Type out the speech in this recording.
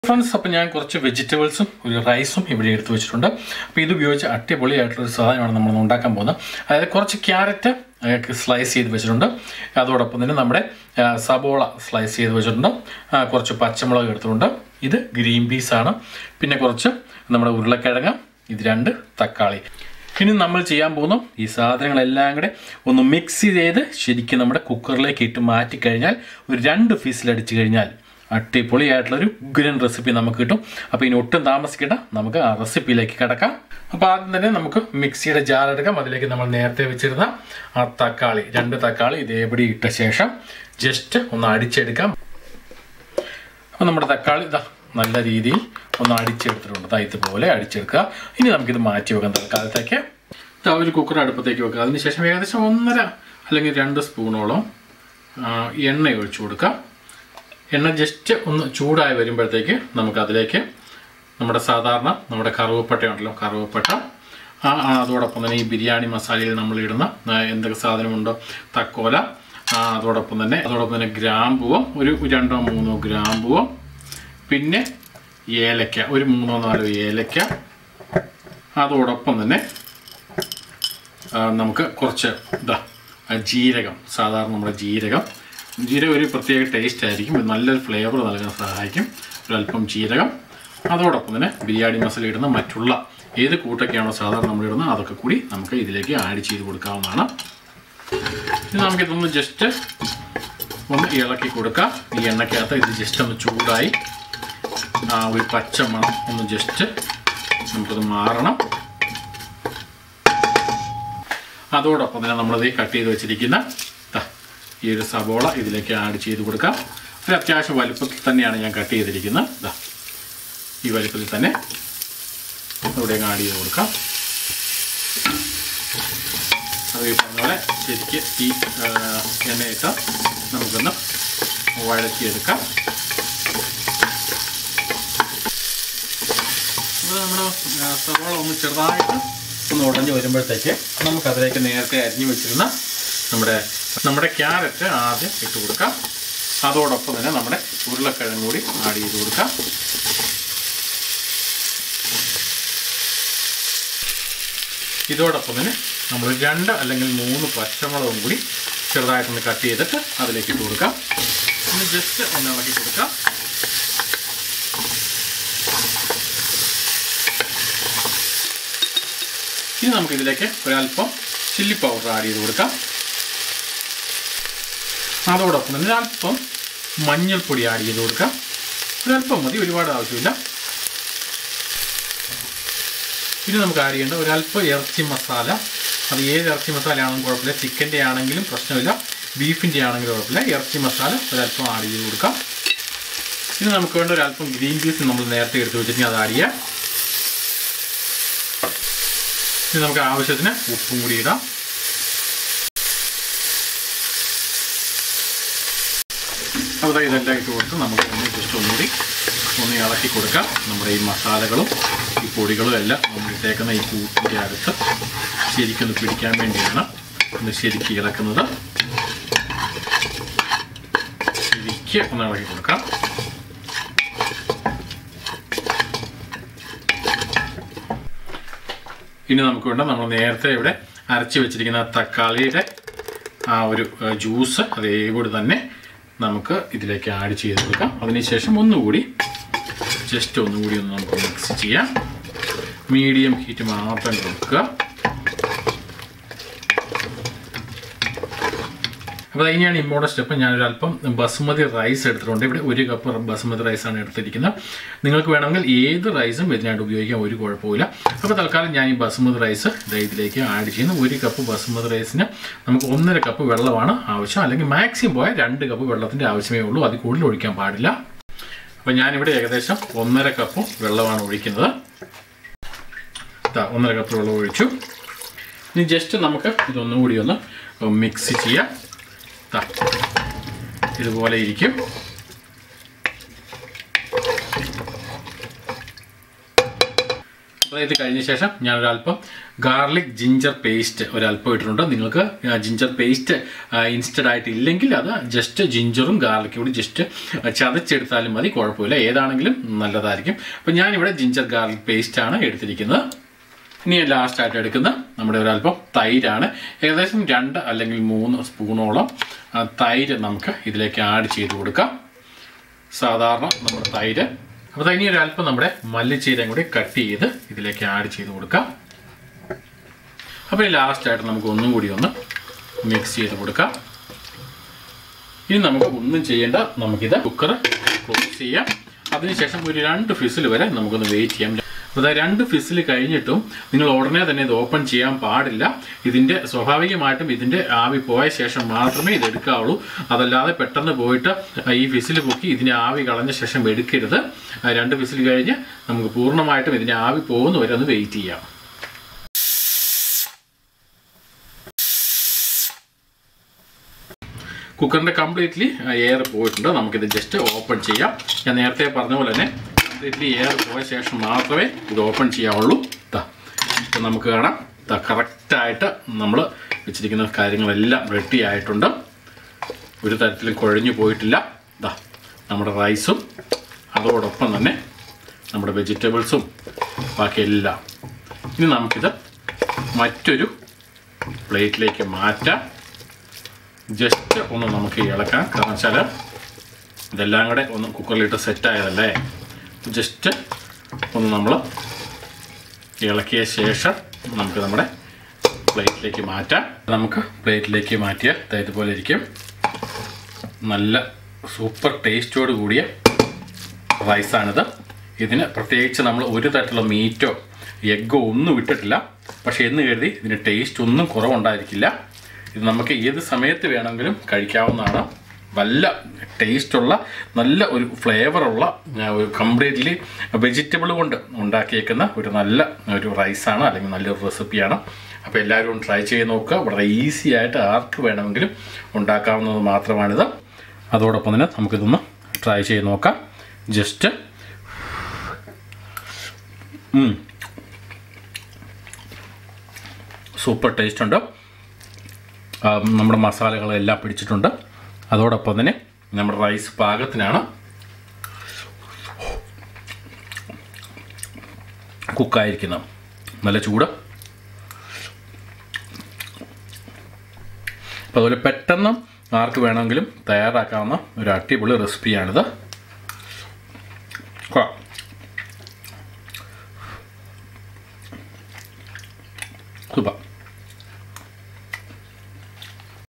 Friends, I have vegetables and rice. This is a carrot slice. Sabola slice. This is green peas. This is takali. ഇനി നമ്മൾ ചെയ്യാൻ പോകുന്നു ഈ സാധനങ്ങളെല്ലാം കൂടെ ഒന്ന് മിക്സ് ചെയ്ത് ശരിക്കും നമ്മുടെ കുക്കറിലേക്ക് ഇട്ട് മാറ്റി കഴിഞ്ഞാൽ ഒരു 2 ഫീസിൽ അടിച്ചു കഴിഞ്ഞാൽ അടിപൊളിയായിട്ടുള്ള ഒരു ഉഗ്രൻ റെസിപ്പി നമുക്ക് കിട്ടും. അപ്പോൾ ഇനി ഒട്ടും താമസിക്കണ്ട, നമുക്ക് ആ റെസിപ്പിയിലേക്ക് കടക്കാം. അപ്പോൾ ആദ്യം തന്നെ നമുക്ക് മിക്സിയുടെ ജാർ എടുക്കാം. അതിലേക്ക് നമ്മൾ നേരത്തെ വെച്ചിരുന്ന ആ തക്കാളി 2 തക്കാളി ഇതേപടി ഇട്ട ശേഷം ജസ്റ്റ് ഒന്ന് അടിച്ചെടുക്കാം. അപ്പോൾ നമ്മുടെ തക്കാളി നല്ല രീതിയിൽ ഒന്ന് അടിച്ചെടുത്തിട്ടുണ്ട്. ഇതുപോലെ അടിച്ചെടുക്കുക. ഇനി നമുക്കിത് മാറ്റി വെക്കാം. തൽക്കാലത്തേക്ക് ഒരു കുക്കർ അടുപ്പത്തേക്ക് വെക്കുക. അതിനുശേഷം ഏകദേശം 1.5 അല്ലെങ്കിൽ 2 സ്പൂണോളം എണ്ണ ഒഴിച്ചു കൊടുക്കാം. എണ്ണ ജസ്റ്റ് ഒന്ന് ചൂടായി വരുമ്പോഴത്തേക്ക് നമുക്കതിലേക്ക് നമ്മുടെ കറുവപ്പട്ട ഉണ്ടല്ലോ, കറുവപ്പട്ട, അതോടൊപ്പം തന്നെ ഈ ബിരിയാണി മസാലയിൽ നമ്മളിടുന്ന എന്തൊക്കെ സാധനമുണ്ടോ, തക്കോല, അതോടൊപ്പം തന്നെ ഗ്രാമ്പൂവം, ഒരു 2-3 ഗ്രാമ്പൂവം, പിന്നെ ഏലക്ക, ഒരു 3-4 ഏലക്ക, അതോടൊപ്പം തന്നെ നമുക്ക് കുറച്ച് ജീരകം, സാധാരണ നമ്മുടെ ജീരകം ഒരു പ്രത്യേക ടേസ്റ്റ് ആയിരിക്കും, നല്ലൊരു ഫ്ലേവർ നൽകാൻ സഹായിക്കും. ഒരല്പം ജീരകം, അതോടൊപ്പം തന്നെ ബിരിയാണി മസാല ഇടുന്ന മറ്റുള്ള ഏത് കൂട്ടൊക്കെയാണോ സാധാരണ നമ്മളിടുന്നത് അതൊക്കെ കൂടി നമുക്ക് ഇതിലേക്ക് ആഡ് ചെയ്ത് കൊടുക്കാവുന്നതാണ്. ഇനി നമുക്കിതൊന്ന് ജസ്റ്റ് ഒന്ന് ഇളക്കി കൊടുക്കാം. ഈ എണ്ണയ്ക്കകത്ത് ഇത് ജസ്റ്റ് ഒന്ന് ചൂടായി ഒരു പച്ചമണം ഒന്ന് ജസ്റ്റ് നമുക്കത് മാറണം. അതോടൊപ്പം തന്നെ നമ്മളത് കട്ട് ചെയ്ത് വെച്ചിരിക്കുന്ന ഈ ഒരു സബോള ഇതിലേക്ക് ആഡ് ചെയ്ത് കൊടുക്കാം. ഒരു അത്യാവശ്യം വലുപ്പത്തിൽ തന്നെയാണ് ഞാൻ കട്ട് ചെയ്തിരിക്കുന്നത്. ഈ വലുപ്പത്തിൽ തന്നെ ഇവിടേക്ക് ആഡ് ചെയ്ത് കൊടുക്കാം. അത് ഈ പറഞ്ഞ പോലെ ശരിക്ക് ഈ എണ്ണയിട്ട് നമുക്കൊന്ന് വഴറ്റിയെടുക്കാം. നമ്മുടെ സവാള ഒന്ന് ചെറുതായിട്ട് ഒന്ന് ഉടഞ്ഞ് വരുമ്പോഴത്തേക്ക് നമുക്കതിലേക്ക് നേരത്തെ അരിഞ്ഞു വെച്ചിരുന്ന നമ്മുടെ ക്യാരറ്റ് ആദ്യം ഇട്ട് കൊടുക്കാം. അതോടൊപ്പം തന്നെ നമ്മുടെ ഉരുളക്കിഴങ്ങ് കൂടി ആഡ് ചെയ്ത് കൊടുക്കാം. ഇതോടൊപ്പം തന്നെ നമ്മൾ 2 അല്ലെങ്കിൽ 3 പച്ചമുളകും കൂടി ചെറുതായിട്ടൊന്ന് കട്ട് ചെയ്തിട്ട് അതിലേക്ക് ഇട്ട് കൊടുക്കാം. ഒന്ന് ജസ്റ്റ് ഒന്ന് ഇളക്കി കൊടുക്കാം. ഇനി നമുക്കിതിലേക്ക് ഒരല്പം ചില്ലി പൗഡർ ആഡ് ചെയ്ത് കൊടുക്കാം. അതോടൊപ്പം തന്നെ ഒരല്പം മഞ്ഞൾപ്പൊടി ആഡ് ചെയ്ത് കൊടുക്കാം. ഒരല്പം മതി, ഒരുപാട് ആവശ്യമില്ല. ഇനി നമുക്ക് ആഡ് ചെയ്യേണ്ട ഒരല്പം ഇറച്ചി മസാല. അത് ഏത് ഇറച്ചി മസാല ആണെങ്കിലും കുഴപ്പമില്ല, ചിക്കൻ്റെ ആണെങ്കിലും പ്രശ്നമില്ല, ബീഫിൻ്റെ ആണെങ്കിലും കുഴപ്പമില്ല. ഇറച്ചി മസാല ഒരല്പം ആഡ് ചെയ്ത് കൊടുക്കാം. ഇനി നമുക്ക് വേണ്ട ഒരല്പം ഗ്രീൻ പീസ് നമ്മൾ നേരത്തെ എടുത്ത് വെച്ചിട്ടുണ്ടെങ്കിൽ അത് ആഡ് ചെയ്യാം. ഇനി നമുക്ക് ആവശ്യത്തിന് ഉപ്പും കൂടി ഇടാം. അപ്പോൾ ഇതെല്ലാം ഇട്ട് കൊടുത്ത് നമുക്ക് ജസ്റ്റ് ഒന്നുകൂടി ഒന്ന് ഇളക്കി കൊടുക്കാം. നമ്മുടെ ഈ മസാലകളും ഈ പൊടികളും എല്ലാം നമ്മൾ ഇട്ടേക്കുന്ന ഈ കൂട്ടിൻ്റെ അടുത്ത് ശരിക്കൊന്ന് പിടിക്കാൻ വേണ്ടിയാണ് ഒന്ന് ശരിക്ക് ഇളക്കുന്നത്. ശരിക്ക് ഒന്ന് ഇളക്കി കൊടുക്കാം. ഇനി നമുക്ക് വേണ്ട നമ്മൾ നേരത്തെ ഇവിടെ അരച്ച് വെച്ചിരിക്കുന്ന തക്കാളിയുടെ ആ ഒരു ജ്യൂസ് അതേപോലെ തന്നെ നമുക്ക് ഇതിലേക്ക് ആഡ് ചെയ്ത് കൊടുക്കാം. അതിനുശേഷം ഒന്നുകൂടി ഒന്ന് നമുക്ക് മിക്സ് ചെയ്യാം. മീഡിയം ഹീറ്റ് മാത്രം കൊടുക്കുക. അപ്പോൾ ഇനിയാണ് ഇമ്പോർട്ടൻറ്റ് സ്റ്റെപ്പ്. ഞാനൊരല്പം ബസുമതി റൈസ് എടുത്തിട്ടുണ്ട്. ഇവിടെ 1 കപ്പ് ബസുമതി റൈസാണ് എടുത്തിരിക്കുന്നത്. നിങ്ങൾക്ക് വേണമെങ്കിൽ ഏത് റൈസും ഇതിനായിട്ട് ഉപയോഗിക്കാം, ഒരു കുഴപ്പമില്ല. അപ്പോൾ തൽക്കാലം ഞാൻ ഈ ബസുമതി റൈസ് ഇതിലേക്ക് ആഡ് ചെയ്യുന്നു. 1 കപ്പ് ബസുമതി റൈസിന് നമുക്ക് 1.5 കപ്പ് വെള്ളമാണ് ആവശ്യം, അല്ലെങ്കിൽ മാക്സിമം പോയാൽ 2 കപ്പ് വെള്ളത്തിൻ്റെ ആവശ്യമേ ഉള്ളൂ, അതിൽ കൂടുതൽ ഒഴിക്കാൻ പാടില്ല. അപ്പോൾ ഞാനിവിടെ ഏകദേശം 1.5 കപ്പ് വെള്ളമാണ് ഒഴിക്കുന്നത്. 1.5 കപ്പ് വെള്ളം ഒഴിച്ചു. ഇനി ജസ്റ്റ് നമുക്ക് ഇതൊന്നുകൂടി ഒന്ന് മിക്സ് ചെയ്യാം. ഇതുപോലെ ഇരിക്കും. ഇത് കഴിഞ്ഞ ശേഷം ഞാനൊരല്പം ഗാർലിക് ജിഞ്ചർ പേസ്റ്റ് ഒരല്പം ഇട്ടിട്ടുണ്ട്. നിങ്ങൾക്ക് ജിഞ്ചർ പേസ്റ്റ് ഇൻസ്റ്റഡ് ആയിട്ട് ഇല്ലെങ്കിൽ അത് ജസ്റ്റ് ജിഞ്ചറും ഗാർലിക്കും കൂടി ജസ്റ്റ് ചതച്ചെടുത്താലും മതി, കുഴപ്പമില്ല, ഏതാണെങ്കിലും നല്ലതായിരിക്കും. അപ്പം ഞാനിവിടെ ജിഞ്ചർ ഗാർലിക് പേസ്റ്റാണ് എടുത്തിരിക്കുന്നത്. ഇനി ലാസ്റ്റായിട്ട് എടുക്കുന്ന നമ്മുടെ ഒരല്പം തൈരാണ്. ഏകദേശം 2 അല്ലെങ്കിൽ 3 സ്പൂണോളം തൈര് നമുക്ക് ഇതിലേക്ക് ആഡ് ചെയ്ത് കൊടുക്കാം. സാധാരണ നമ്മുടെ തൈര്. അപ്പോൾ ഇനി ഒരല്പം നമ്മുടെ മല്ലിച്ചീരയും കൂടി കട്ട് ചെയ്ത് ഇതിലേക്ക് ആഡ് ചെയ്ത് കൊടുക്കാം. അപ്പോൾ ലാസ്റ്റായിട്ട് നമുക്ക് ഒന്നും കൂടി ഒന്ന് മിക്സ് ചെയ്ത് കൊടുക്കാം. ഇനി നമുക്ക് ഒന്നും ചെയ്യേണ്ട, നമുക്കിത് കുക്കർ ക്ലോസ് ചെയ്യാം. അതിനുശേഷം ഒരു 2 ഫിസിൽ വരെ നമുക്കൊന്ന് വെയിറ്റ് ചെയ്യാം. അപ്പോൾ 2 ഫിസിൽ കഴിഞ്ഞിട്ടും നിങ്ങൾ ഉടനെ തന്നെ ഇത് ഓപ്പൺ ചെയ്യാൻ പാടില്ല. ഇതിൻ്റെ സ്വാഭാവികമായിട്ടും ഇതിൻ്റെ ആവി പോയ ശേഷം മാത്രമേ ഇത് എടുക്കാവുള്ളൂ. അതല്ലാതെ പെട്ടെന്ന് പോയിട്ട് ഈ ഫിസിൽ പൊക്കി ഇതിൻ്റെ ആവി കളഞ്ഞ ശേഷം എടുക്കരുത്. 2 ഫിസിൽ കഴിഞ്ഞ് നമുക്ക് പൂർണ്ണമായിട്ടും ഇതിൻ്റെ ആവി പോകുന്ന വരെ ഒന്ന് വെയിറ്റ് ചെയ്യാം. കുക്കറിൻ്റെ കംപ്ലീറ്റ്ലി എയർ പോയിട്ടുണ്ട്. നമുക്കിത് ജസ്റ്റ് ഓപ്പൺ ചെയ്യാം. ഞാൻ നേരത്തെ പറഞ്ഞ പോലെ തന്നെ കംപ്ലീറ്റ്ലി എയർ പോയ ശേഷം മാത്രമേ ഇത് ഓപ്പൺ ചെയ്യാവുള്ളൂ. ഇപ്പം നമുക്ക് കാണാം, കറക്റ്റായിട്ട് നമ്മൾ വെച്ചിരിക്കുന്ന കാര്യങ്ങളെല്ലാം റെഡി ആയിട്ടുണ്ട്. ഒരു തരത്തിലും കുഴഞ്ഞു പോയിട്ടില്ല. നമ്മുടെ റൈസും അതോടൊപ്പം തന്നെ നമ്മുടെ വെജിറ്റബിൾസും ബാക്കിയെല്ലാം. ഇനി നമുക്കിത് മറ്റൊരു പ്ലേറ്റിലേക്ക് മാറ്റാം. ജസ്റ്റ് ഒന്ന് നമുക്ക് ഇളക്കാം. കാരണം വെച്ചാൽ ഇതെല്ലാം കൂടെ ഒന്ന് കുക്കറിലിട്ട് സെറ്റായതല്ലേ. ജസ്റ്റ് ഒന്ന് നമ്മൾ ഇളക്കിയ ശേഷം നമുക്ക് നമ്മുടെ പ്ലേറ്റിലേക്ക് മാറ്റാം. നമുക്ക് പ്ലേറ്റിലേക്ക് മാറ്റിയാൽ ഇതുപോലെ ഇരിക്കും. നല്ല സൂപ്പർ ടേസ്റ്റോട് കൂടിയ റൈസാണിത്. ഇതിന് പ്രത്യേകിച്ച് നമ്മൾ ഒരു തരത്തിലുള്ള മീറ്റോ എഗ്ഗോ ഒന്നും ഇട്ടിട്ടില്ല. പക്ഷേ എന്ന് കരുതി ഇതിന് ടേസ്റ്റ് ഒന്നും കുറവുണ്ടായിരിക്കില്ല. ഇത് നമുക്ക് ഏത് സമയത്ത് വേണമെങ്കിലും കഴിക്കാവുന്നതാണ്. നല്ല ടേസ്റ്റുള്ള, നല്ല ഒരു ഫ്ലേവറുള്ള, ഒരു കംപ്ലീറ്റ്ലി വെജിറ്റബിൾ കൊണ്ട് ഉണ്ടാക്കിയേക്കുന്ന ഒരു നല്ല ഒരു റൈസാണ്, അല്ലെങ്കിൽ നല്ലൊരു റെസിപ്പിയാണ്. അപ്പോൾ എല്ലാവരും ട്രൈ ചെയ്ത് നോക്കുക. വളരെ ഈസി ആയിട്ട് ആർക്ക് വേണമെങ്കിലും ഉണ്ടാക്കാവുന്നത് മാത്രമാണിത്. അതോടൊപ്പം തന്നെ നമുക്കിതൊന്ന് ട്രൈ ചെയ്ത് നോക്കാം. ജസ്റ്റ് സൂപ്പർ ടേസ്റ്റ് ഉണ്ട്. നമ്മുടെ മസാലകളെല്ലാം പിടിച്ചിട്ടുണ്ട്. അതോടൊപ്പം തന്നെ നമ്മുടെ റൈസ് പാകത്തിനാണ്, കുക്കായിരിക്കുന്നത്. നല്ല ചൂട്. അപ്പോൾ അതുപോലെ പെട്ടെന്ന് ആർക്ക് വേണമെങ്കിലും തയ്യാറാക്കാവുന്ന ഒരു അടിപൊളി റെസിപ്പിയാണിത്.